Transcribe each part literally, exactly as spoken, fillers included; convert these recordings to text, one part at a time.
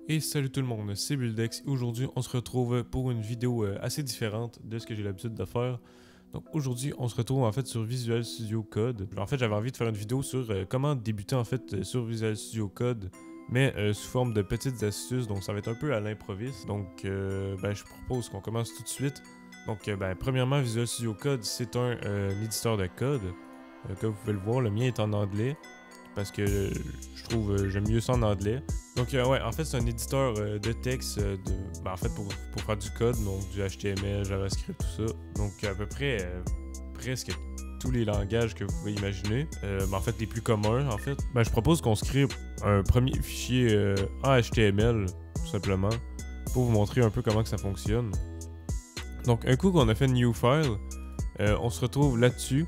Et salut tout le monde, c'est Buildex. Aujourd'hui, on se retrouve pour une vidéo assez différente de ce que j'ai l'habitude de faire. Donc aujourd'hui, on se retrouve en fait sur Visual Studio Code. En fait, j'avais envie de faire une vidéo sur euh, comment débuter en fait sur Visual Studio Code, mais euh, sous forme de petites astuces. Donc ça va être un peu à l'improviste. Donc euh, ben, je propose qu'on commence tout de suite. Donc euh, ben, premièrement, Visual Studio Code, c'est un, euh, un éditeur de code. Euh, comme vous pouvez le voir, le mien est en anglais. Parce que euh, je trouve euh, j'aime mieux ça en anglais. Donc euh, ouais, en fait c'est un éditeur euh, de texte euh, de, ben, en fait pour, pour faire du code, donc du H T M L, JavaScript, tout ça. Donc à peu près euh, presque tous les langages que vous pouvez imaginer. Euh, ben, en fait les plus communs en fait. Ben, je propose qu'on se crée un premier fichier euh, en H T M L tout simplement pour vous montrer un peu comment que ça fonctionne. Donc un coup qu'on a fait New File, euh, on se retrouve là-dessus.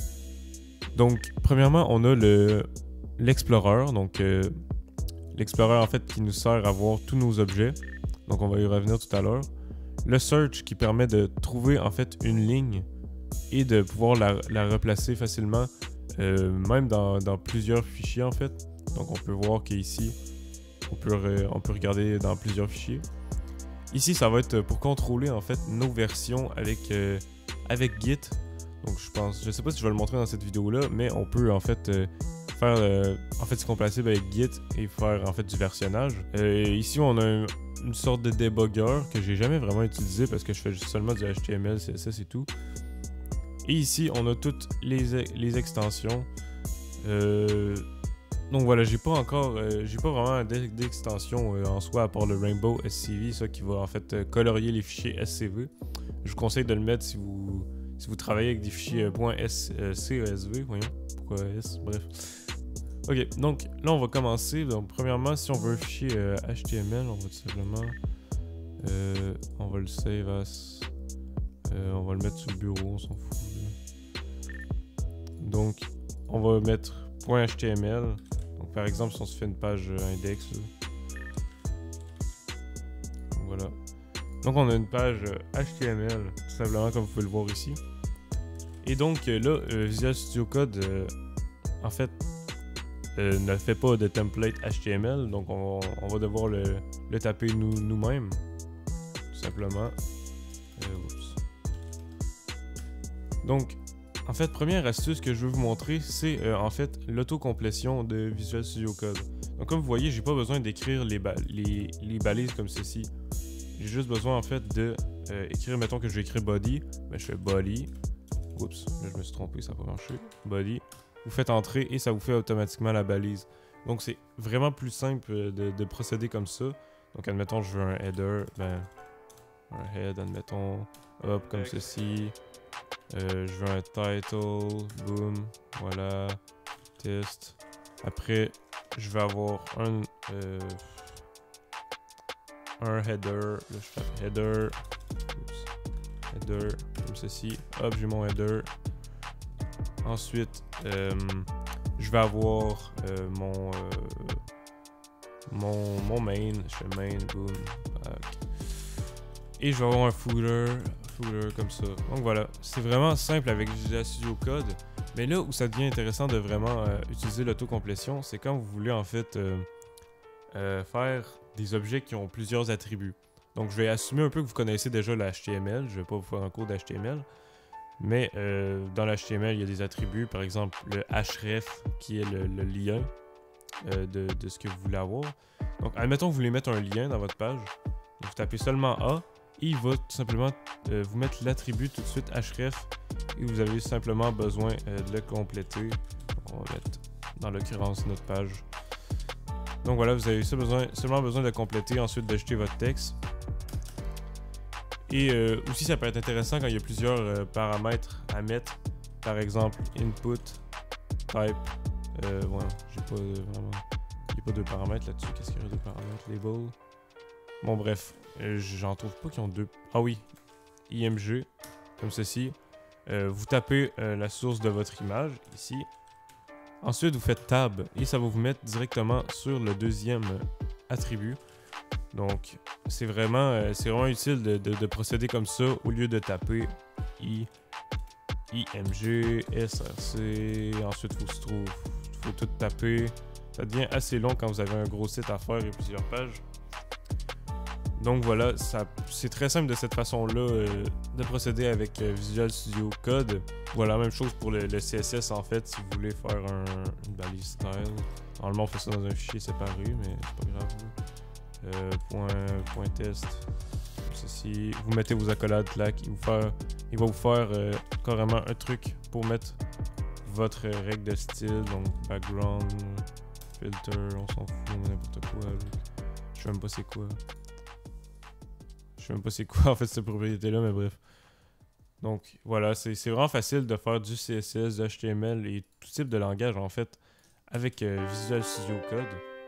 Donc premièrement on a le l'Explorer, donc euh, l'Explorer en fait qui nous sert à voir tous nos objets, donc on va y revenir tout à l'heure. Le Search qui permet de trouver en fait une ligne et de pouvoir la, la replacer facilement, euh, même dans, dans plusieurs fichiers en fait. Donc on peut voir qu'ici, on peut, re, on peut regarder dans plusieurs fichiers. Ici ça va être pour contrôler en fait nos versions avec, euh, avec Git. Donc je pense, je sais pas si je vais le montrer dans cette vidéo là, mais on peut en fait euh, faire euh, en fait c'est compatible avec Git et faire en fait du versionnage. Euh, ici on a un, une sorte de debugger que j'ai jamais vraiment utilisé parce que je fais seulement du H T M L, C S S et tout. Et ici on a toutes les, les extensions. Euh, donc voilà, j'ai pas encore, euh, j'ai pas vraiment d'extension euh, en soi à part le Rainbow S C V, ça qui va en fait euh, colorier les fichiers S C V. Je vous conseille de le mettre si vous si vous travaillez avec des fichiers euh, .s, euh, C E S V, voyons, pourquoi S, bref. Ok, donc là on va commencer. Donc premièrement, si on veut un fichier euh, H T M L, on va tout simplement, euh, on va le save as, euh, on va le mettre sur le bureau, on s'en fout. Là. Donc on va mettre .html. Donc par exemple, si on se fait une page euh, index, là. Donc, voilà. Donc on a une page euh, H T M L, tout simplement comme vous pouvez le voir ici. Et donc euh, là, euh, Visual Studio Code, euh, en fait, Euh, ne fait pas de template H T M L, donc on, on va devoir le, le taper nous, nous-mêmes, tout simplement. Euh, oups. Donc, en fait, première astuce que je veux vous montrer, c'est euh, en fait l'autocomplétion de Visual Studio Code. Donc, comme vous voyez, j'ai pas besoin d'écrire les, ba les, les balises comme ceci. J'ai juste besoin en fait de euh, écrire, mettons que je vais écrire body, ben, je fais body. Oups, là je me suis trompé, ça n'a pas marché. Body. Vous faites entrer et ça vous fait automatiquement la balise. Donc c'est vraiment plus simple de, de procéder comme ça. Donc admettons je veux un header, ben un head, admettons, hop comme ceci. Euh, je veux un title, boom, voilà, test. Après je vais avoir un euh, un header, là je fais header, oops, header comme ceci. Hop j'ai mon header. Ensuite, euh, je vais avoir euh, mon, euh, mon mon main, je fais main, boom, back. Et je vais avoir un footer, footer comme ça. Donc voilà, c'est vraiment simple avec Visual Studio Code. Mais là où ça devient intéressant de vraiment euh, utiliser l'autocomplétion, c'est quand vous voulez en fait euh, euh, faire des objets qui ont plusieurs attributs. Donc je vais assumer un peu que vous connaissez déjà le H T M L, je ne vais pas vous faire un cours d'H T M L. Mais euh, dans l'H T M L, il y a des attributs, par exemple le href qui est le, le lien euh, de, de ce que vous voulez avoir. Donc, admettons que vous voulez mettre un lien dans votre page. Vous tapez seulement A et il va tout simplement euh, vous mettre l'attribut tout de suite href et vous avez simplement besoin euh, de le compléter. Donc, on va mettre dans l'occurrence notre page. Donc voilà, vous avez besoin, seulement besoin de compléter, ensuite d'ajouter votre texte. Et euh, aussi, ça peut être intéressant quand il y a plusieurs euh, paramètres à mettre. Par exemple, input, type. Euh, voilà, j'ai pas euh, vraiment. Il n'y a pas deux paramètres là-dessus. Qu'est-ce qu'il y a de paramètres? Label. Bon, bref, euh, j'en trouve pas qui ont deux. Ah oui, I M G, comme ceci. Euh, vous tapez euh, la source de votre image ici. Ensuite, vous faites tab et ça va vous mettre directement sur le deuxième attribut. Donc, c'est vraiment, euh, c'est vraiment utile de, de, de procéder comme ça au lieu de taper I, IMG, S R C. Ensuite, il faut, se trouve, faut tout taper. Ça devient assez long quand vous avez un gros site à faire et plusieurs pages. Donc voilà, c'est très simple de cette façon-là euh, de procéder avec euh, Visual Studio Code. Voilà, même chose pour le, le C S S en fait, si vous voulez faire un, une balise style. Normalement on fait ça dans un fichier séparé, mais c'est pas grave. Euh, point, point test, comme ceci. Vous mettez vos accolades, clac, il, vous faire, il va vous faire euh, carrément un truc pour mettre votre règle de style, donc background, filter, on s'en fout, n'importe quoi. Je sais même pas c'est quoi. Je sais même pas c'est quoi en fait cette propriété là, mais bref. Donc voilà, c'est vraiment facile de faire du C S S, du H T M L et tout type de langage en fait avec euh, Visual Studio Code.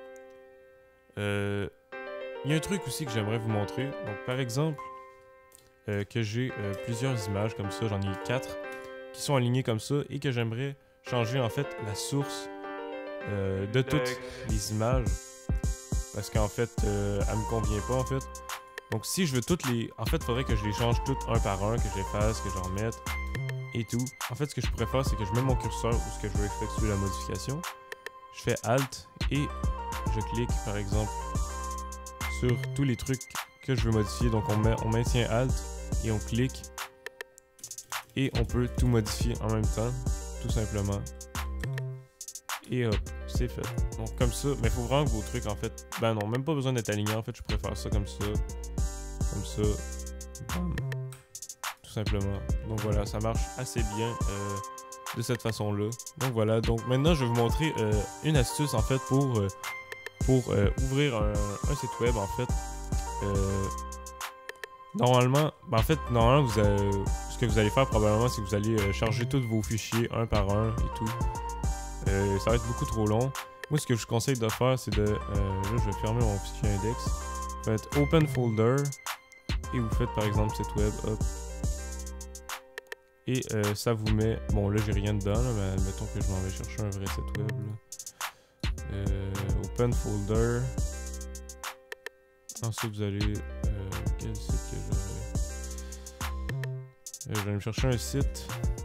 Euh, Il y a un truc aussi que j'aimerais vous montrer. Donc par exemple, euh, que j'ai euh, plusieurs images comme ça, j'en ai quatre, qui sont alignées comme ça et que j'aimerais changer en fait la source euh, de toutes les images. Parce qu'en fait, euh, elle me convient pas en fait. Donc si je veux toutes les... En fait, il faudrait que je les change toutes un par un, que j'efface, que j'en remette et tout. En fait, ce que je pourrais faire, c'est que je mets mon curseur où ce que je veux effectuer la modification. Je fais Alt et je clique par exemple sur tous les trucs que je veux modifier. Donc on, met, on maintient Alt et on clique et on peut tout modifier en même temps, tout simplement. Et hop, c'est fait. Donc comme ça, mais il faut vraiment que vos trucs en fait, ben non, même pas besoin d'être aligné en fait, je pourrais faire ça comme ça, comme ça, bam, tout simplement. Donc voilà, ça marche assez bien euh, de cette façon-là. Donc voilà, donc maintenant je vais vous montrer euh, une astuce en fait pour, euh, pour euh, ouvrir un, un site web en fait. Euh, normalement, ben en fait, normalement vous avez, ce que vous allez faire probablement c'est que vous allez euh, charger tous vos fichiers un par un et tout. Euh, ça va être beaucoup trop long. Moi, ce que je vous conseille de faire, c'est de... Euh, là, je vais fermer mon fichier index. Vous faites Open Folder. Et vous faites, par exemple, site web. Hop. Et euh, ça vous met... Bon, là, j'ai rien dedans. Là, mais admettons que je m'en vais chercher un vrai site web. Là. Euh, open Folder. Ensuite, vous allez... Euh, quel site que j'aurais... Euh, je vais me chercher un site...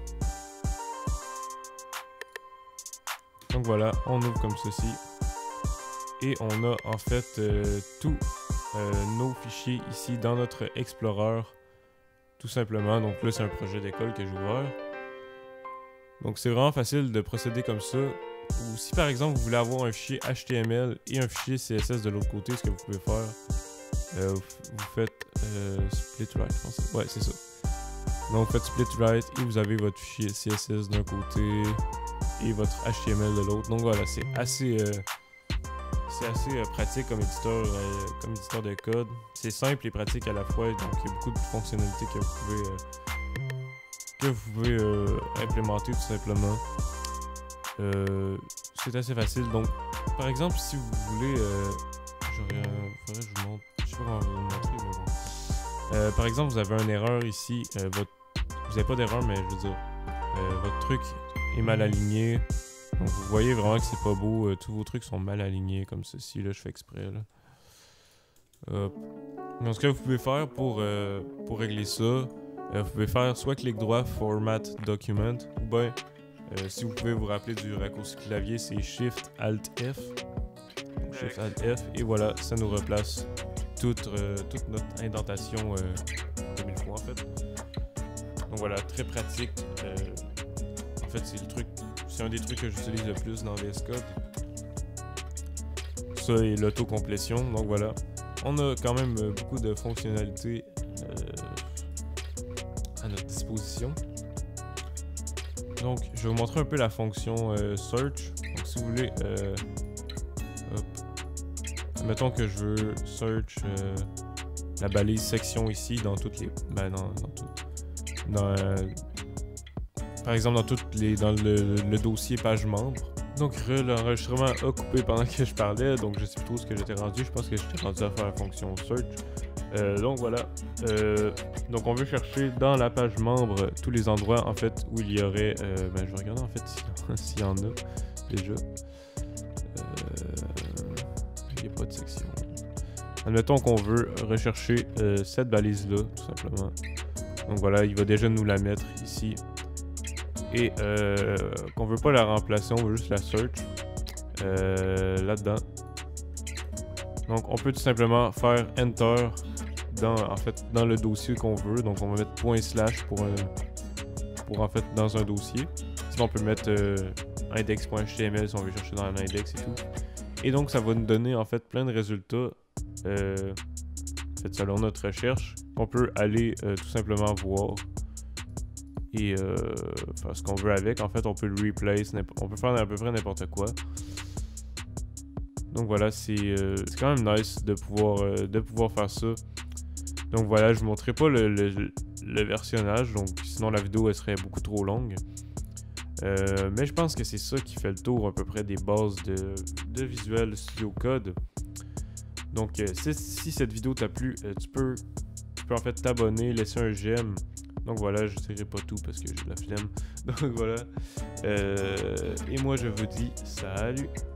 Donc voilà, on ouvre comme ceci. Et on a en fait euh, tous euh, nos fichiers ici dans notre Explorer. Tout simplement. Donc là, c'est un projet d'école que j'ai ouvert. Donc c'est vraiment facile de procéder comme ça. Ou si par exemple vous voulez avoir un fichier H T M L et un fichier C S S de l'autre côté, ce que vous pouvez faire, euh, vous, vous faites euh, split right, je pense. Ouais, c'est ça. Donc vous faites split right et vous avez votre fichier C S S d'un côté et votre H T M L de l'autre. Donc voilà, c'est assez, euh, c'est assez euh, pratique comme éditeur, euh, comme éditeur de code. C'est simple et pratique à la fois, donc il y a beaucoup de fonctionnalités que vous pouvez, euh, que vous pouvez euh, implémenter tout simplement. Euh, c'est assez facile. Donc, par exemple, si vous voulez, euh, j'aurais, euh, faudrait que je vous montre, je sais pas comment vous le montrer, mais bon. Euh, par exemple, vous avez une erreur ici, euh, votre, vous n'avez pas d'erreur, mais je veux dire, euh, votre truc est mal aligné. Donc vous voyez vraiment que c'est pas beau. Euh, tous vos trucs sont mal alignés comme ceci. Là, je fais exprès. Là. Euh, donc ce que vous pouvez faire pour, euh, pour régler ça, euh, vous pouvez faire soit clic droit Format Document, ou bien euh, si vous pouvez vous rappeler du raccourci clavier, c'est Shift Alt F. Donc, Shift Alt F et voilà, ça nous replace toute, euh, toute notre indentation euh, comme il faut en fait. Donc voilà, très pratique. Euh, En fait, c'est le truc, c'est un des trucs que j'utilise le plus dans V S Code. Ça et l'autocomplétion. Donc voilà, on a quand même beaucoup de fonctionnalités euh, à notre disposition. Donc, je vais vous montrer un peu la fonction euh, search. Donc, si vous voulez, euh, hop, mettons que je veux search euh, la balise section ici dans toutes les, ben dans, dans tout, dans euh, par exemple dans toutes les dans le, le dossier page membre. Donc l'enregistrement a coupé pendant que je parlais, donc je sais plus trop ce que j'étais rendu. Je pense que j'étais rendu à faire la fonction search. Euh, donc voilà. Euh, donc on veut chercher dans la page membre tous les endroits en fait où il y aurait. Euh, ben je vais regarder en fait s'il y en a déjà. Euh, il n'y a pas de section. Admettons qu'on veut rechercher euh, cette balise là tout simplement. Donc voilà, il va déjà nous la mettre ici. Et euh, qu'on veut pas la remplacer, on veut juste la search euh, là-dedans. Donc on peut tout simplement faire Enter dans, en fait, dans le dossier qu'on veut. Donc on va mettre point slash pour, un, pour en fait dans un dossier. Sinon on peut mettre euh, index.html si on veut chercher dans l'index et tout. Et donc ça va nous donner en fait plein de résultats euh, en fait, selon notre recherche. On peut aller euh, tout simplement voir et euh, faire ce qu'on veut avec. En fait on peut le replace, on peut faire à peu près n'importe quoi. Donc voilà, c'est euh, quand même nice de pouvoir, euh, de pouvoir faire ça. Donc voilà, je ne vous montrerai pas le, le, le versionnage, donc sinon la vidéo elle serait beaucoup trop longue. Euh, mais je pense que c'est ça qui fait le tour à peu près des bases de, de Visual Studio Code. Donc euh, si, si cette vidéo t'a plu, euh, tu, peux, tu peux en fait t'abonner, laisser un j'aime. Donc voilà, je ne dirai pas tout parce que j'ai la flemme. Donc voilà. Euh, et moi je vous dis salut!